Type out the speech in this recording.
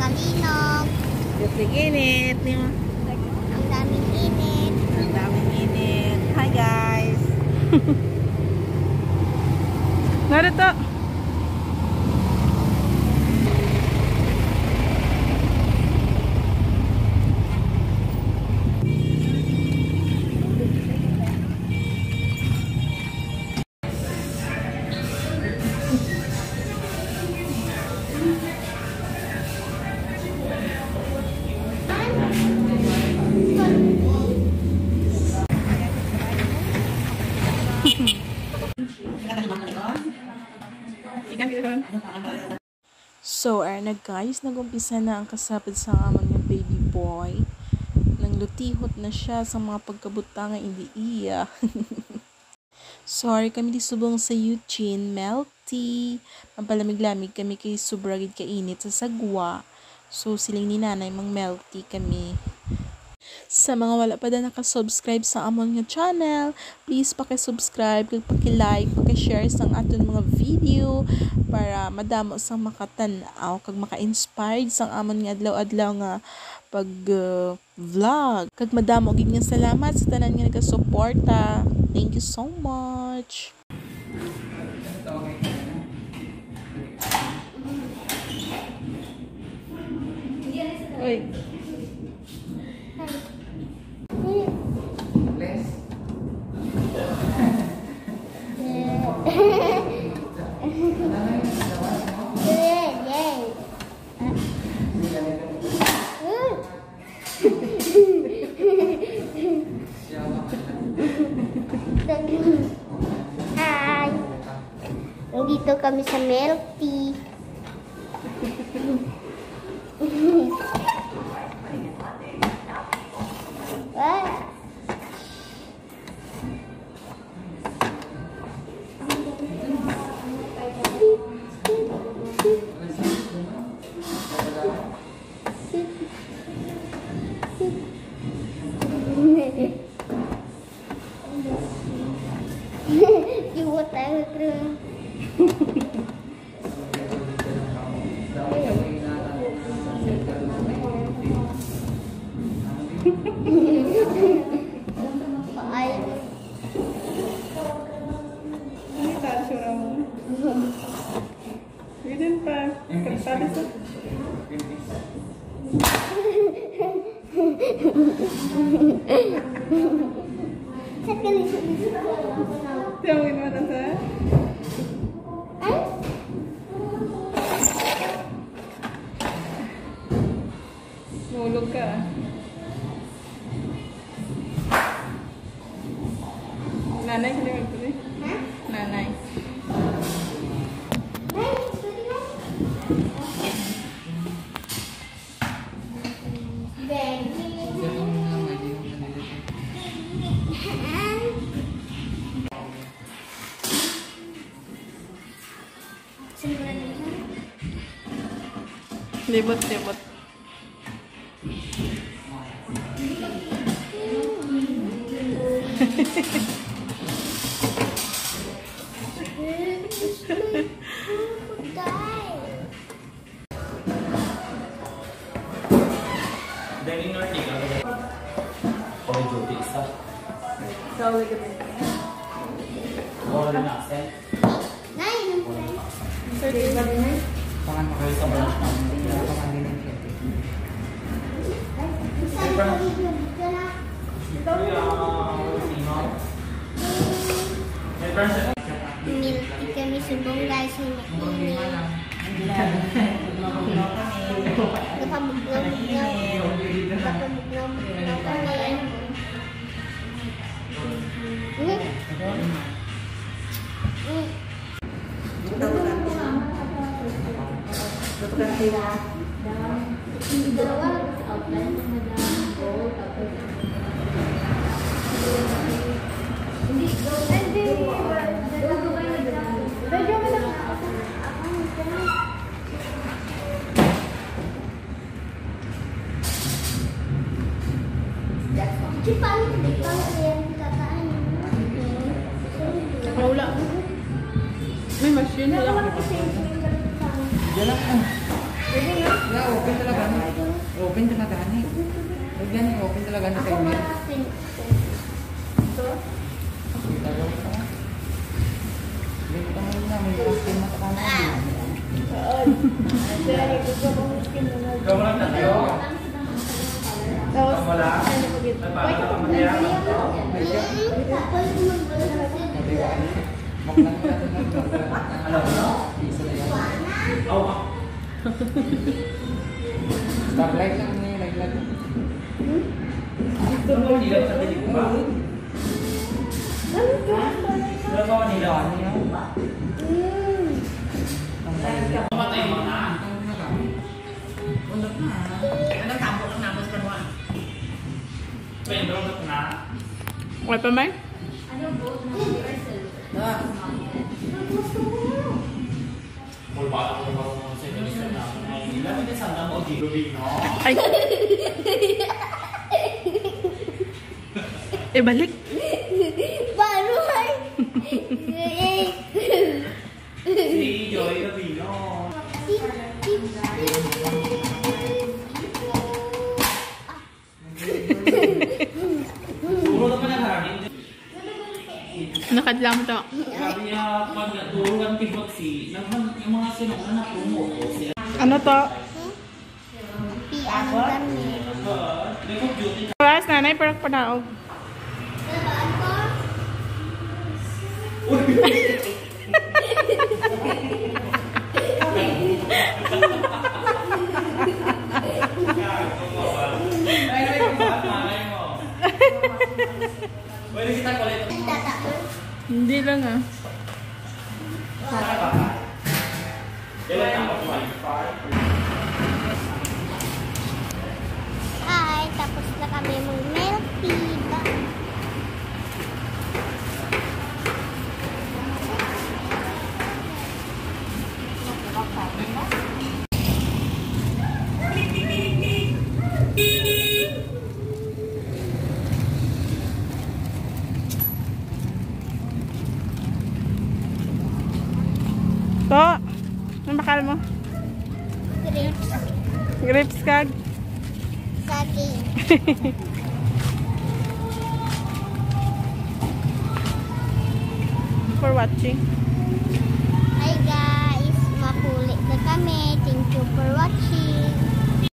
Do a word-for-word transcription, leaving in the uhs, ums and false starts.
Kalinog. Yung init. Ang daming init. Ang daming init. Hi guys. Narito. So, are na guys, nag-umpisa na ang kasapid sa amon ng baby boy. Nang lutihot na siya sa mga pagkabutanga, hindi iya. Sorry kami di subong sa Eugene, melty. Mapalamig-lamig kami kay sobragid kainit sa sagwa. So, siling ni nanay mang melty kami. Sa mga wala pa na nakasubscribe sa amon nga channel, please paki-subscribe, paki-like, paki-share sang aton mga video para madamo sang makatan-aw kag maka-inspired sang amon nga adlaw-adlaw nga pag uh, vlog. Kag madamo gid nga salamat sa tanan nga nagasuporta. Thank you so much. Oy. Hi! Nandito kami sa milk tea. Ah. Iwat tayo kru. Paay. Ini tayo siya mo. Pweden pa. Kapitali sa. Tiyawin mo na sa? Ay? Mulog ka. Nanay, hindi mo ito eh. Ha? Nanay. Ay, sorry na. Baby. Libot, libot. Sorry ka din. Nay, Sorry ka din. Pangan mo kayo sa branch namin. Pangan din yung milky kami subong guys. Hindi na. Napamuglaw-muglaw. Napamuglaw-muglaw kami. Mm. Mm. Dalawa sa outline ng madam ko tapos hindi hindi dalawa ba yung medyo malaki ako di pa di pa yan tataan wala may machine wala Diyan lang. pwede nga open talaga. Open talaga ni. Huwag yan, open talaga na sa email. Ito? Dalawa ka. Hindi ka mo na, may mga skin mata ka na. Ikaw lang tayo. Tapos, Wala. Why ka pa May siya. Baklang ka na. Ano ba? Isa na yan. Oo. Starlight lang niya, like lang. Ito mo nila sa tinig ko ba? Wala ba nila? Ano yan? Pamatay mo na. Ulap na. Anong tampo lang naman sa kanwa? Pwede ba na? Wala pa may? Mul ba ako ba ako sa inyo na? Labi din sa mo di rubi no. Ay. Eh, balik. Baru ay. Si Joy rubi no. Puro na pa na harin. Nakadlam to. Sabi niya pag naturuan kay Boxy, naman yung mga sinong na promote siya. Ano to? Piang kami. Likod duty. Oras, nanay, parang panaog. Sabaan ko? Ay, ay, kung saan malay mo. Pwede kita kulit. Tatapon. Hindi lang ah. Sana ba? Kailan ako twenty-five? Hi, tapos na kami mong milk tea. To, ano bakal mo? Grapes. Grapes kag? Saging. For watching. Hi guys, mahuli na kami. Thank you for watching.